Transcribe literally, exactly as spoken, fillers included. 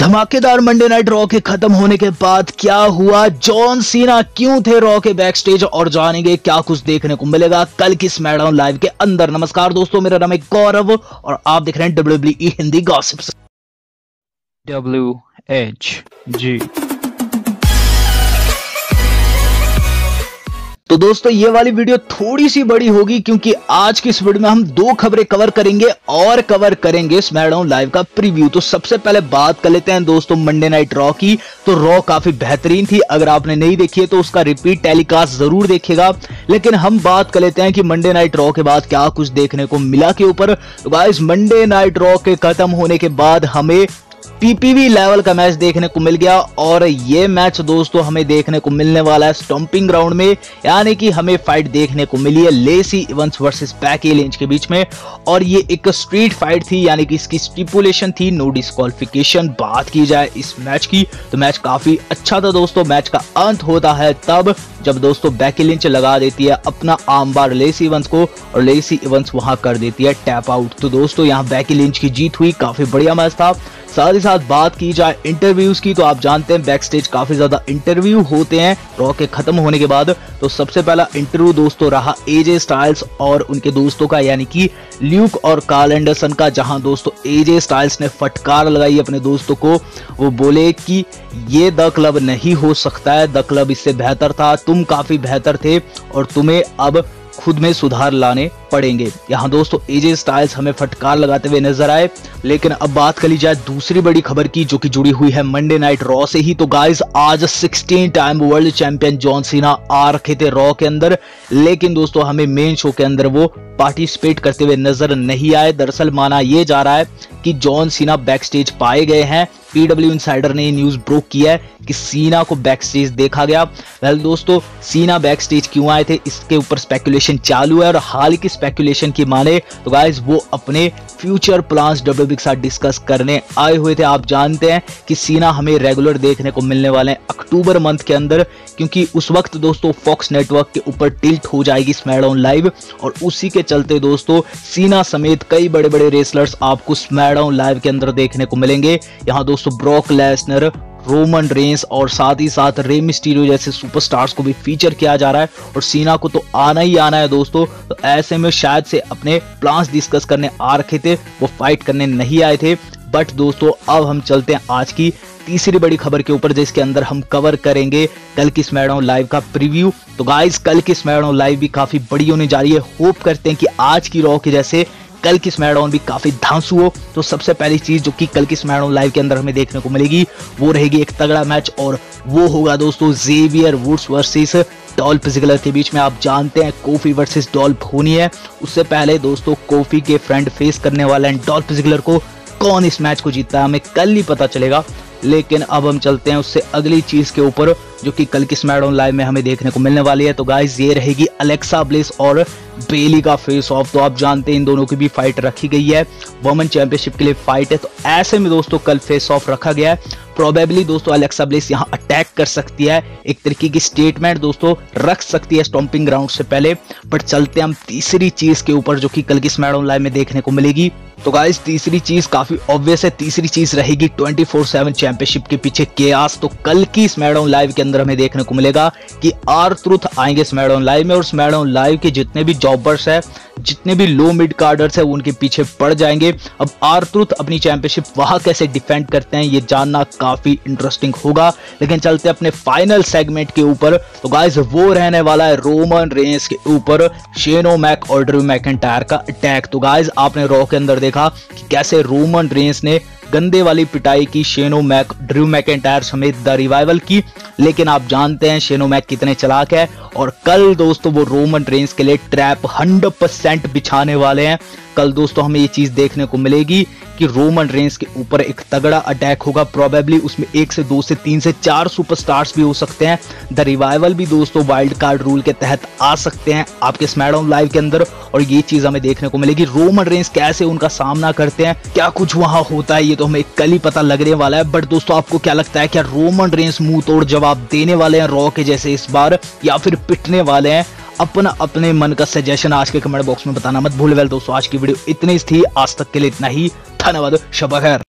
धमाकेदार Monday night raw के खत्म होने के बाद क्या हुआ, जॉन सीना क्यों थे रॉ के बैक स्टेज, और जानेंगे क्या कुछ देखने को मिलेगा कल की स्मैकडाउन लाइव के अंदर। नमस्कार दोस्तों, मेरा नाम है गौरव और आप देख रहे हैं W W E Hindi gossips. W H G. तो दोस्तों ये वाली वीडियो थोड़ी सी बड़ी होगी क्योंकि आज की इस वीडियो में हम दो खबरें कवर करेंगे और कवर करेंगे स्मैकडाउन लाइव का प्रीव्यू। तो सबसे पहले बात कर लेते हैं दोस्तों मंडे नाइट रॉ की। तो रॉ काफी बेहतरीन थी, अगर आपने नहीं देखी है तो उसका रिपीट टेलीकास्ट जरूर देखिएगा। लेकिन हम बात कर लेते हैं कि मंडे नाइट रॉ के बाद क्या कुछ देखने को मिला के ऊपर। तो गाइस मंडे नाइट रॉ के खत्म होने के बाद हमें पीपीवी लेवल का मैच देखने को मिल गया और ये मैच दोस्तों हमें देखने को मिलने वाला है स्टॉम्पिंग ग्राउंड में, यानी कि हमें फाइट देखने को मिली है Lacey Evans versus Becky Lynch के बीच में। और ये एक स्ट्रीट फाइट थी, यानी कि इसकी स्टिपुलेशन थी नो डिस्क्वालिफिकेशन। बात की जाए इस मैच की तो मैच काफी अच्छा था दोस्तों। मैच का अंत होता है तब जब दोस्तों बैकी लिंच लगा देती है अपना आर्म बार लेसी इवंस को और लेसी इवंस वहां कर देती है टैप आउट। तो दोस्तों यहाँ बैकी लिंच की जीत हुई, काफी बढ़िया मैच था। साथ ही साथ बात की जाए इंटरव्यूज की तो आप जानते हैं बैक स्टेज काफी ज्यादा इंटरव्यू होते हैं रॉ के खत्म होने के बाद। तो सबसे पहला इंटरव्यू दोस्तों रहा एजे स्टाइल्स और उनके दोस्तों का, यानी कि ल्यूक और कार्ल एंडरसन का, जहां दोस्तों एजे स्टाइल्स ने फटकार लगाई अपने दोस्तों को। वो बोले कि ये द क्लब नहीं हो सकता है, द क्लब इससे बेहतर था, तुम काफी बेहतर थे और तुम्हें अब खुद में सुधार लाने पड़ेंगे। यहाँ दोस्तों एजे स्टाइल्स हमें फटकार लगाते हुए नजर आए। लेकिन अब बात कर ली जाए दूसरी बड़ी खबर की जो कि जुड़ी हुई है मंडे नाइट रॉ से ही। तो गाइस आज सोलह time world champion John Cena आ रखे थे रॉ के अंदर, लेकिन दोस्तों हमें मेन शो के अंदर वो पार्टिसिपेट करते हुए नजर नहीं आए। दरअसल माना यह जा रहा है कि जॉन सीना बैक स्टेज पाए गए हैं। पीडब्ल्यू इनसाइडर ने न्यूज ब्रोक किया है कि सीना को बैक स्टेज देखा गया। वेल दोस्तों सीना बैक स्टेज क्यों आए थे इसके ऊपर स्पेकुलेशन चालू है और हाल की स्पेकुलेशन की माने तो गाइस वो अपने फ्यूचर प्लान्स डब्ल्यूडब्ल्यू के साथ डिस्कस करने आए हुए थे। आप जानते हैं कि सीना हमें रेगुलर देखने को मिलने वाले हैं अक्टूबर मंथ के अंदर, क्योंकि उस वक्त दोस्तों फॉक्स नेटवर्क के ऊपर टिल्ट हो जाएगी स्मैकडाउन लाइव और उसी के चलते दोस्तों सीना समेत कई बड़े बड़े रेसलर्स आपको स्मैकडाउन लाइव के अंदर देखने को मिलेंगे। यहाँ दोस्तों ब्रॉक लेसनर, रोमन रेंस और साथ ही साथ रे मिस्टीरियो जैसे सुपरस्टार्स को भी फीचर किया जा रहा है और सीना को तो आना ही आना है दोस्तों। तो ऐसे में शायद से अपने प्लान्स डिस्कस करने आ रखे थे, वो फाइट करने नहीं आए थे। बट दोस्तों अब हम चलते हैं आज की तीसरी बड़ी खबर के ऊपर, जिसके अंदर हम कवर करेंगे कल की स्मैकडाउन लाइव का प्रीव्यू। तो गाइस कल की स्मैकडाउन लाइव भी काफी बड़ी होने जा रही है। होप करते हैं कि आज की रॉ के जैसे कल की स्मैकडाउन भी काफी धांसू हो। तो सबसे पहली चीज जो कि कल की स्मैकडाउन लाइव के अंदर हमें देखने को मिलेगी वो रहेगी एक तगड़ा मैच, और वो होगा दोस्तों Xavier Woods versus Dolph Ziggler के बीच में। आप जानते हैं कोफी वर्सेस डॉल्फ होनी है। उससे पहले दोस्तों कोफी के फ्रेंड फेस करने वाले हैं डॉल्फ जिगलर को। कौन इस मैच को जीतता है हमें कल ही पता चलेगा। लेकिन अब हम चलते हैं उससे अगली चीज के ऊपर जो कि कल की स्मैकडाउन लाइव में हमें देखने को मिलने वाली है। तो गाइस ये रहेगी अलेक्सा ब्लिस और बेली का फेस ऑफ। तो आप जानते हैं इन दोनों की भी फाइट रखी गई है, वुमेन चैंपियनशिप के लिए फाइट है। तो ऐसे में दोस्तों कल फेस ऑफ रखा गया है। प्रोबेबली दोस्तों अलेक्सा ब्लिस यहाँ अटैक कर सकती है, एक तरीके की स्टेटमेंट दोस्तों रख सकती है स्टॉम्पिंग ग्राउंड से पहले। बट चलते हैं हम तीसरी चीज के ऊपर जो कि कल की स्मैकडाउन लाइव में देखने को मिलेगी। तो गाइस तीसरी चीज काफी ऑब्वियस है, तीसरी चीज रहेगी ट्वेंटी फोर सेवन चैंपियनशिप के पीछे केयास। तो कल की स्मैकडाउन लाइव के अंदर हमें देखने को मिलेगा कि आर-ट्रुथ आएंगे स्मैकडाउन लाइव में और स्मैकडाउन लाइव के जितने भी जॉबर्स है, जितने भी लो मिड कार्डर्स है, वो उनके पीछे पड़ जाएंगे। अब आर-ट्रुथ अपनी चैंपियनशिप वहां कैसे डिफेंड करते हैं ये जानना काफी इंटरेस्टिंग होगा। लेकिन चलते हैं अपने फाइनल सेगमेंट के ऊपर। तो गाइस वो रहने वाला है रोमन रेंस के ऊपर शेन ओमैक और ड्रू मैकिंटायर का अटैक। तो गाइस आपने रॉ के अंदर देखा कि कैसे रोमन रेंस ने गंदे वाली पिटाई की शेन ओमैक, ड्रू मैकिंटायर समेत द रिवाइवल की। लेकिन आप जानते हैं शेन ओमैक कितने चालाक है और कल दोस्तों वो रोमन रेंस के लिए ट्रैप हंड्रेड परसेंट बिछाने वाले हैं। कल दोस्तों हमें ये चीज देखने को मिलेगी कि रोमन रेंस के ऊपर एक तगड़ा अटैक होगा। प्रोबेबली उसमें एक से दो से तीन से चार सुपरस्टार्स भी हो सकते हैं। द रिवाइवल भी दोस्तों वाइल्ड कार्ड रूल के तहत आ सकते हैं आपके स्मैकडाउन लाइव के अंदर और ये चीज हमें देखने को मिलेगी। रोमन रेंस कैसे उनका सामना करते हैं, क्या कुछ वहां होता है, ये तो हमें कल ही पता लगने वाला है। बट दोस्तों आपको क्या लगता है, क्या रोमन रेंस मुंह तोड़ जवाब देने वाले हैं रॉ के जैसे इस बार, या फिर पिटने वाले हैं? अपना अपने मन का सजेशन आज के कमेंट बॉक्स में बताना मत भूल। वेल दोस्तों आज की वीडियो इतनी थी, आज तक के लिए इतना ही। धन्यवाद, शब खैर।